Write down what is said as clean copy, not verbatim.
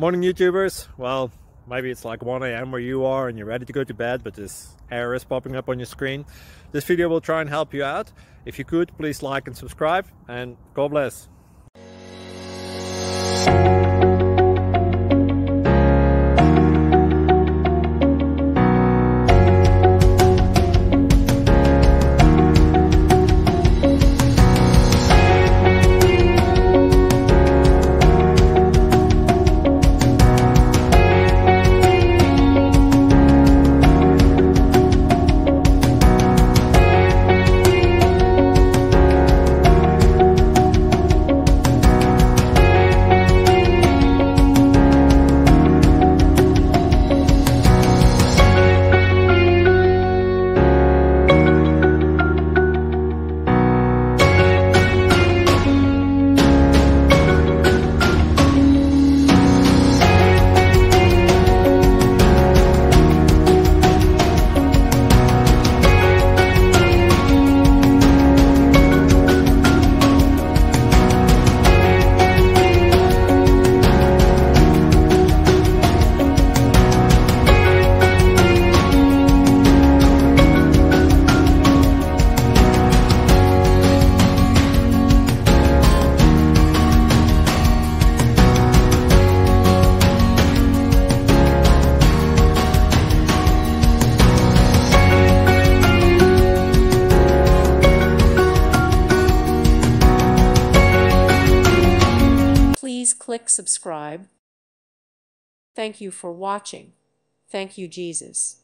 Morning YouTubers. Well, maybe it's like 1 a.m. where you are and you're ready to go to bed, but this error is popping up on your screen. This video will try and help you out. If you could, please like and subscribe, and God bless. Please click subscribe. Thank you for watching. Thank you, Jesus.